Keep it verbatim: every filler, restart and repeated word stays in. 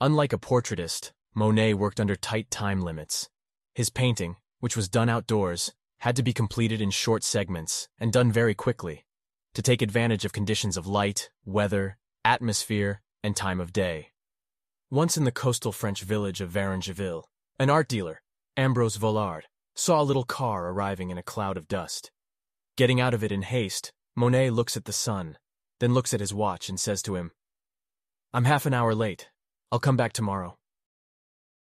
Unlike a portraitist, Monet worked under tight time limits. His painting, which was done outdoors, had to be completed in short segments and done very quickly, to take advantage of conditions of light, weather, atmosphere, and time of day. Once in the coastal French village of Varengeville, an art dealer, Ambrose Vollard, saw a little car arriving in a cloud of dust. Getting out of it in haste, Monet looks at the sun, then looks at his watch and says to him, "I'm half an hour late. I'll come back tomorrow."